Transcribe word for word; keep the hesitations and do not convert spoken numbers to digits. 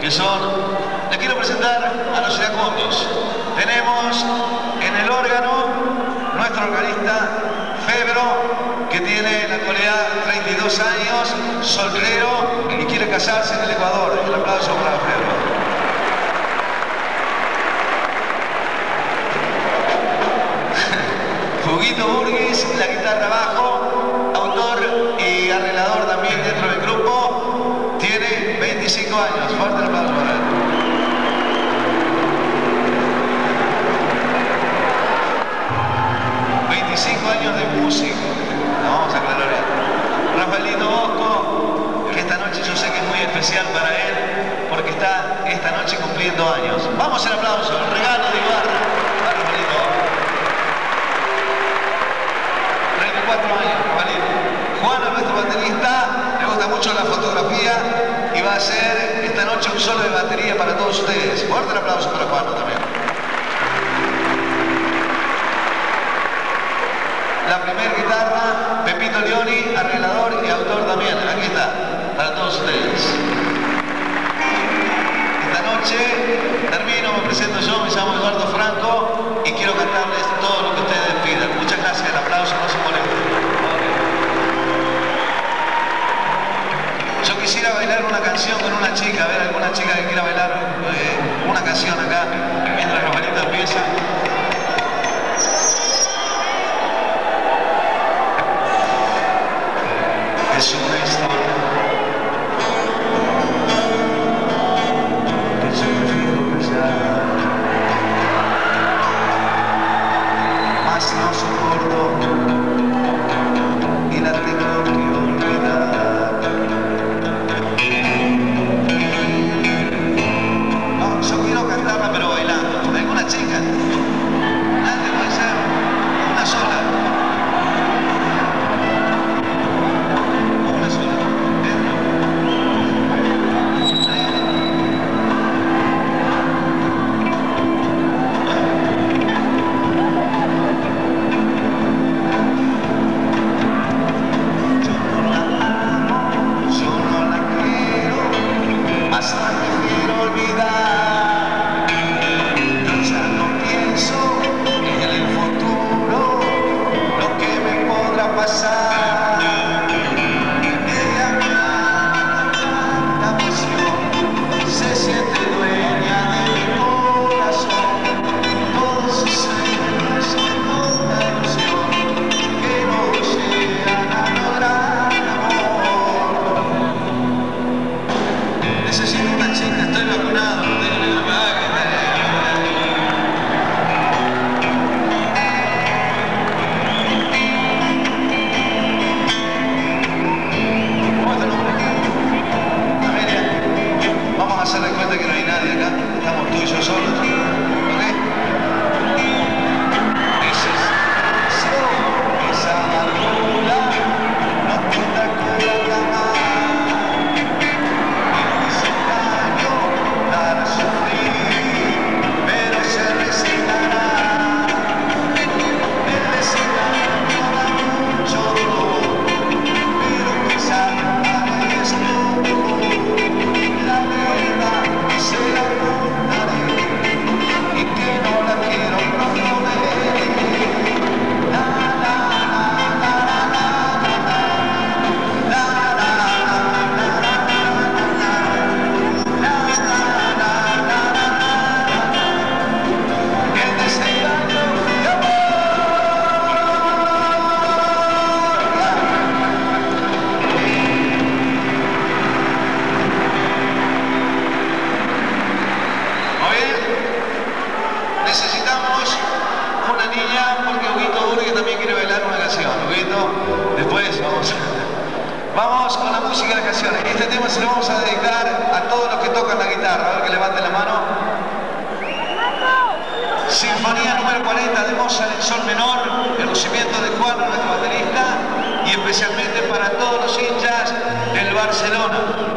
que son... Les quiero presentar a los iracundos. Tenemos en el órgano nuestro organista Febro, que tiene en la actualidad treinta y dos años, soltero y quiere casarse en el Ecuador. Un aplauso para Febro. Huguito Burguis, la guitarra bajo, autor y arreglador también dentro del grupo, tiene veinticinco años. Fuerte el aplauso para él. veinticinco años de músico, la vamos a aclarar bien. Rafaelito Bosco, que esta noche yo sé que es muy especial para él, porque está esta noche cumpliendo años. Vamos el aplauso, el regalo de Ibarra para Rafaelito Bosco. treinta y cuatro años, Rafaelito. Juan, nuestro baterista, le gusta mucho la fotografía y va a hacer esta noche un solo de batería para todos ustedes. Fuerte el aplauso para Juan también. La primera guitarra, Pepito Leoni, arreglador y autor también. Aquí está, para todos ustedes. Esta noche termino, me presento yo, me llamo Eduardo Franco y quiero cantarles todo lo que ustedes pidan. Muchas gracias, el aplauso, no se molesten. Yo quisiera bailar una canción con una chica, a ver, alguna chica que quiera bailar eh, una canción acá, mientras Rafaelito empieza. Es una historia que yo prefiero callar, más no soporto y la tengo que olvidar. No, yo quiero cantarla pero bailando. ¿Alguna chica? Nadie puede ser una sola. Vamos con la música y las canciones. Este tema se lo vamos a dedicar a todos los que tocan la guitarra. A ver que levanten la mano. Sinfonía número cuarenta de Mozart en sol menor, el lucimiento de Juan, nuestro baterista, y especialmente para todos los hinchas del Barcelona.